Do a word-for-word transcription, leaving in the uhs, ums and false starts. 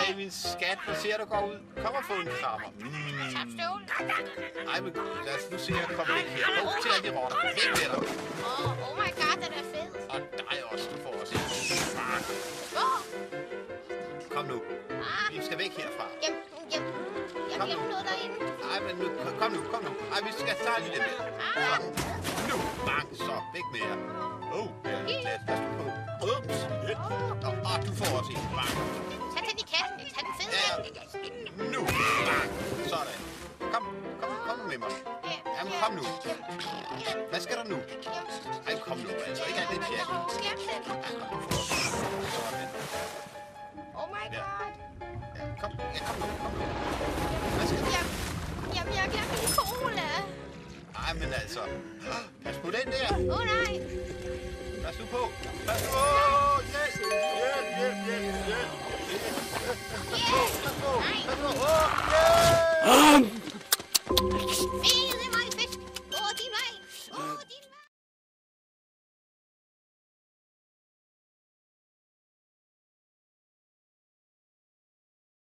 Ej, min skat, hvor ser du går ud. Kom og få en krammer. Mm. Tak, støvlen. Ej, men lad os nu se at komme væk her. Gå til alle de rotter. Væk med dig. Åh, oh my god, den er fed. Og dig også, du får også en. Åh. Kom nu. Vi skal væk herfra. Jamen, jamen, jeg Kom glemte nu. noget derinde. Ej, men nu, kom nu, kom nu. Ej, vi skal tage lige lidt mere. Så. Nu, bang, så. Væk med jer. Åh, her er en glas. Pas nu på. Ups. Og, og du får også en. Bang. Tag den i kassen. Tag den fede Ja. med. Nu, bang. Sådan. Kom, kom, kom nu med mig. Jamen, kom nu. Hvad skal der nu? Ej, kom nu, altså. Ikke alt det pjat. Glem den. Sådan. Oh my god. Ja, kom, ja, kom nu, kom nu. Hvad skal du? Jamen, jamen, jeg glemte min cola. Ej, men altså. Pas på den der. Åh, oh, nej. Pas nu på. Pas nu på. Hjælp, hjælp, hjælp, hjælp, hjælp. Pas på, pas på. Pas på. Åh, hjælp.